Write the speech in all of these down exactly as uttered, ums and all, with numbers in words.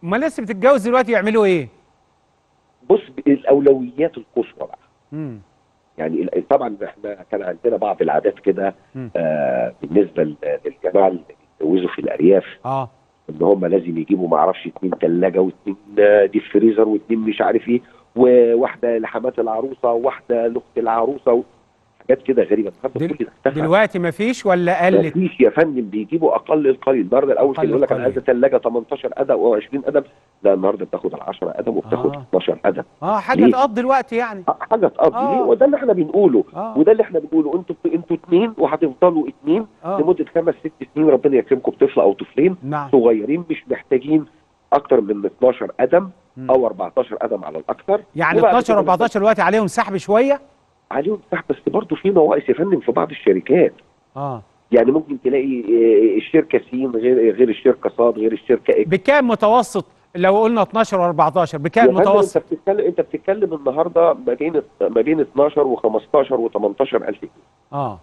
امال الناس اللي بتتجوز دلوقتي يعملوا ايه؟ بص، الاولويات القصوى بقى. امم يعني ال- طبعا احنا كان عندنا بعض العادات كده آه بالنسبه ل- للجماعه اللي بيتجوزوا في الارياف، اه ان هم لازم يجيبوا ما اعرفش اتنين ثلاجه واتنين آه، ديب فريزر واتنين مش عارف ايه، وواحده لحمات العروسه وواحده لاخت العروسه، حاجات كده غريبه. النهارده دل... كل ده اختفى. دلوقتي مفيش ولا ما قلت؟ فيش يا فندم، بيجيبوا اقل القليل. النهارده الاول كان اقل يقول لك انا القليل. عايزه ثلاجه تمنتاشر قدم او عشرين قدم، لا النهارده بتاخد ال عشرة قدم وبتاخد اه اتناشر قدم. اه حاجه ليه؟ تقضي الوقت يعني. آه، حاجه تقضي ليه، اه وده اللي احنا بنقوله. اه وده اللي احنا بنقوله، انتوا انتوا اثنين وهتفضلوا اثنين اه لمده خمس ست سنين، ربنا يكرمكم بطفل او طفلين نعم. صغيرين مش محتاجين اكتر من اتناشر قدم مم. او اربعتاشر قدم على الاكثر. يعني وبعد اتناشر كده لما اربعتاشر دلوقتي عليهم سحب شويه. عليهم صح، بس برضه في نواقص يا فندم في بعض الشركات. اه يعني ممكن تلاقي آه، الشركه سين غير غير الشركه صاد غير الشركه اكس. بكام متوسط لو قلنا اتناشر و14 يا بكام فندم انت متوسط؟ بتتكلم انت بتتكلم النهارده ما بين ما بين اتناشر و15 و18 الف جنيه. اه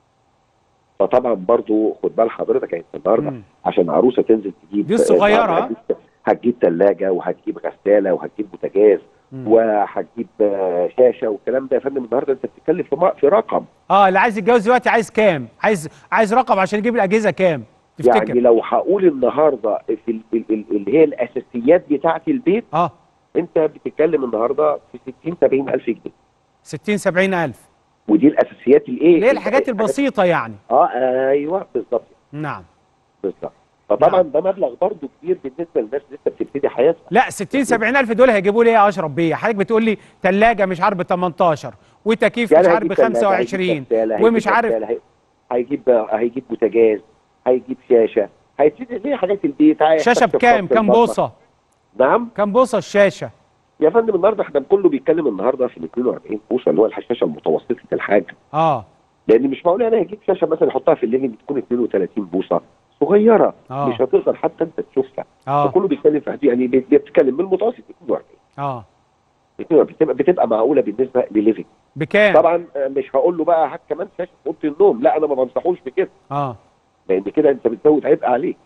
فطبعا برضو خد بال حضرتك، انت النهارده مم. عشان عروسه تنزل تجيب دي الصغيره. هتجيب هتجيب ثلاجه وهتجيب غساله وهتجيب بوتاجاز مم. وهتجيب آه، شاشه والكلام ده. يا فندم النهارده انت بتتكلم في م- في رقم. اه اللي عايز يتجوز دلوقتي عايز كام؟ عايز عايز رقم عشان يجيب الاجهزه كام تفتكر؟ يعني لو هقول النهارده في ال- ال- ال- اللي هي الاساسيات بتاعه البيت، اه انت بتتكلم النهارده في ستين سبعين الف جنيه. ستين سبعين الف ودي الاساسيات الايه؟ اللي هي الحاجات البسيطه يعني. اه ايوه بالظبط. نعم بالظبط. فطبعا نعم. ده مبلغ برضه كبير بالنسبه للناس لسه بتبتدي حياتها. لا ستين سبعين الف دول هيجيبوا لي ايه يا اشرف بيه؟ حضرتك بتقول لي ثلاجه مش عارف ب تمنتاشر وتكييف يعني مش عارف هيجيب ب ثلاجه، خمسة هيجيب وعشرين غساله، هيجيب ومش عارف. غساله، هي- هيجيب هيجيب بوتاجاز، هيجيب شاشه، هيبتدي ليه حاجات البيت. شاشه بكام؟ كام بوصه؟ نعم كام بوصه الشاشه؟ يا فندم النهارده احنا كله بيتكلم النهارده في ال اتنين واربعين بوصه اللي هو الشاشه المتوسطه الحجم. اه لان مش معقول انا هجيب شاشه مثلا احطها في الليفنج تكون اتنين وتلاتين بوصه صغيره. آه. مش هتقدر حتى انت تشوفها. اه فكله بيتكلم في حدود، يعني بي- بيتكلم من المتوسط اتنين واربعين. اه بتبقى بتبقى معقوله بالنسبه لليفنج. بكام؟ طبعا آه، مش هقول له بقى هات كمان شاشه في اوضه النوم، لا انا ما بنصحوش بكده. اه لان كده انت بتزود عبء عليك.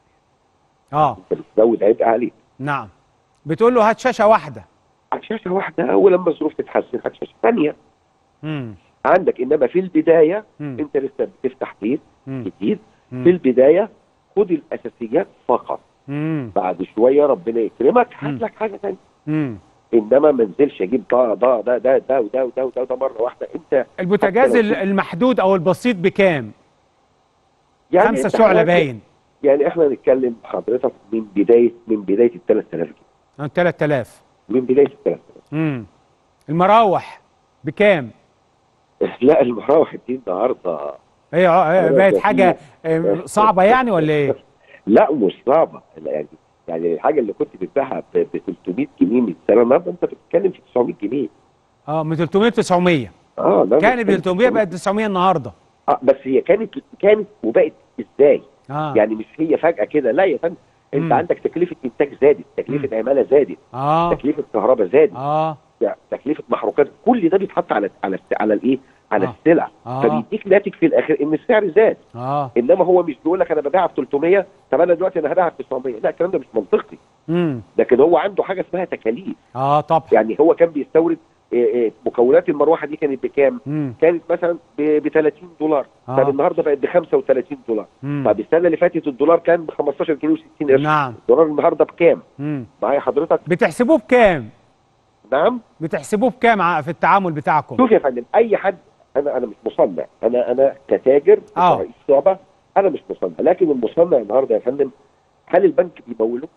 اه انت بتزود عبء عليك. نعم. بتقول له هات شاشه واحده. على شاشه واحده، ولما الظروف تتحسن هات شاشه ثانيه امم عندك. انما في البدايه مم. انت لسه بتفتح بيت مم. جديد. مم. في البدايه خد الاساسيات فقط. امم بعد شويه ربنا يكرمك مم. هات لك حاجه ثانيه. امم انما ما انزلش اجيب ده ده ده ده ده وده وده وده وده مره واحده. انت البوتاجاز حتى لو ال- كنت- المحدود او البسيط بكام؟ يعني خمسة انت شعلة حضرتك- باين. يعني احنا نتكلم حضرتك من بدايه من بدايه ال ثلاث آلاف جنيه. تلات آلاف. من بدايه ال ثلاث آلاف. امم المراوح بكام؟ لا المراوح دي النهارده هي هي بقت ده حاجه آه، صعبه يعني ولا ايه؟ لا مش صعبه. لا يعني يعني الحاجه اللي كنت بتبيعها ب تلتمية جنيه من سنه، النهارده انت بتتكلم في تسعمية جنيه. اه من تلتمية تسعمية. اه لا كانت ب بتتكلم في تلتمية بقت تسعمية النهارده. اه بس هي كانت كانت وبقت ازاي؟ اه يعني مش هي فجاه كده، لا يا فندم. انت مم. عندك تكلفه انتاج زادت، تكلفه عماله زادت، اه تكلفه كهرباء زادت، اه تكلفه محروقات، كل ده بيتحط على على على الايه؟ على آه. السلع. آه. فبيديك ناتج في الاخر ان السعر زاد. اه انما هو مش بيقول لك انا ببيعها ب تلتمية، طب انا دلوقتي انا هبيعها ب تسعمية، لا الكلام ده مش منطقي. امم لكن هو عنده حاجه اسمها تكاليف. اه طبعا. يعني هو كان بيستورد إيه إيه مكونات المروحه دي كانت بكام؟ امم كانت مثلا ب تلاتين دولار. آه. طب النهارده بقت ب خمسة وتلاتين دولار. مم. طب السنه اللي فاتت الدولار كان ب خمستاشر جنيه وستين قرش. نعم. الدولار النهارده بكام؟ امم معايا حضرتك؟ بتحسبوه بكام؟ نعم. بتحسبوه بكام ع- في التعامل بتاعكم؟ شوف يا فندم، اي حد، انا انا مش مصنع، انا انا كتاجر آه. كرئيس شعبه انا مش مصنع. لكن المصنع النهارده يا فندم، هل البنك بيموله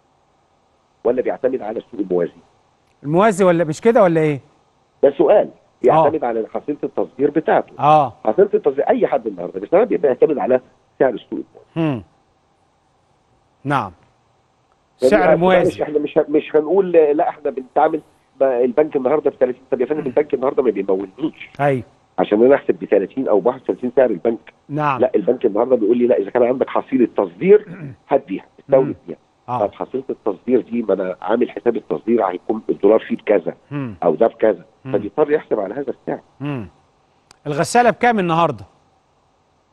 ولا بيعتمد على السوق الموازي؟ الموازي ولا مش كده ولا ايه؟ ده سؤال. يعتمد على حصيله التصدير بتاعته. اه حصيله التصدير اي حد النهارده بيشتغل بيبقى يعتمد على سعر السوق الموازي. امم نعم. يعني سعر معلش موازي. احنا مش مش هنقول لا احنا بنتعامل البنك النهارده ب تلاتين. طب يا فندم البنك النهارده ما بيمولنيش ايوه عشان انا احسب ب تلاتين او ب واحد وتلاتين سعر البنك. نعم. لا البنك النهارده بيقول لي لا، اذا كان عندك حصيله تصدير هات بيها استورد بيها. اه طب حصيله التصدير دي ما انا عامل حساب التصدير هيكون الدولار فيه بكذا مم. او ده بكذا، مم. فبيضطر يحسب على هذا السعر. امم الغساله بكام النهارده؟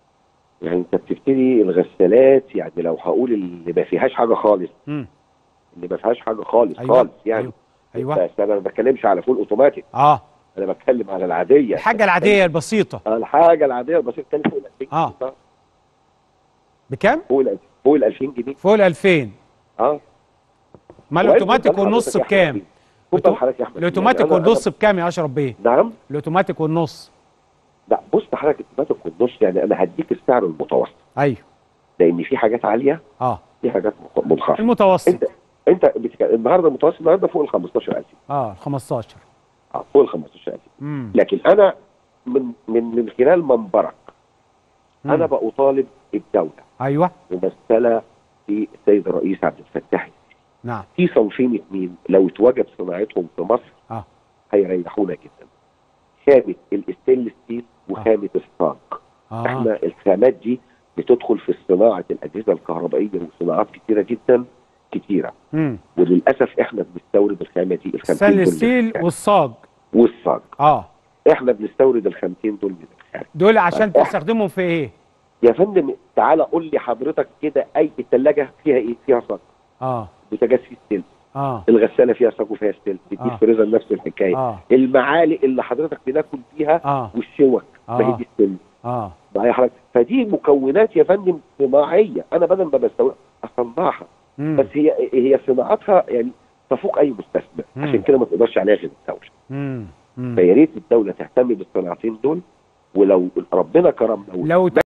يعني انت بتبتدي الغسالات، يعني لو هقول اللي ما فيهاش حاجه خالص، امم اللي ما فيهاش حاجه خالص. أيوة. خالص يعني. ايوه ايوه بس انا ما بتكلمش على فول اوتوماتيك، اه انا بتكلم على العاديه، الحاجه العاديه البسيطه. الحاجه العاديه البسيطه كان فوق ال ألفين اه جنيه. بكام؟ فوق ال فوق ال ألفين جنيه. فوق ال ألفين. اه ما وقال الاوتوماتيك خد بالك والنص حضرتك يا أحمد بكام؟ بيه. خد بالك حضرتك يا احمد بيه. الاوتوماتيك يعني أنا- والنص أنا- بكام يا اشرف بيه؟ نعم. الاوتوماتيك والنص. لا بص حضرتك، الاوتوماتيك والنص يعني انا هديك السعر المتوسط، ايوه لان في حاجات عاليه، اه في حاجات منخفضه. المتوسط. انت انت بتك... النهارده المتوسط النهارده فوق ال خمستاشر ألف. اه خمستاشر. اه فوق ال خمستاشر ألف. امم لكن انا من من من خلال منبرك انا مم. بطالب الدوله ايوه ممثله في السيد الرئيس عبد الفتاح نعم في صنفين اثنين لو اتوجد صناعتهم في مصر اه هيريحونا جدا. خامه الاستينلس ستيل وخامه الصاج. اه احنا الخامات دي بتدخل في صناعه الاجهزه الكهربائيه وصناعات كتيره جدا كتيره، امم وللاسف احنا بنستورد الخامه دي الخامتين ستانلس دول من ستيل الخارج. والصاج. والصاج اه احنا بنستورد الخامتين دول من الخارج. دول عشان طيب، تستخدمهم في ايه؟ يا فندم تعالى قول لي حضرتك كده، اي الثلاجه فيها ايه؟ فيها صاج. اه بوتاجاز فيه ستيل. اه الغساله فيها صاج وفيها ستيل. آه. الديب فريزر نفس الحكايه. اه المعالق اللي حضرتك بناكل فيها اه والشوك ما هي آه. دي ستيل. اه معايا حضرتك؟ فدي مكونات يا فندم صناعيه، انا بدل ما بستورد اصنعها، مم. بس هي هي صناعتها يعني تفوق اي مستثمر، مم. عشان كده ما تقدرش عليها غير الدوله. مم. مم. فيا ريت الدوله تهتم بالصناعتين دول، ولو ربنا كرمنا لو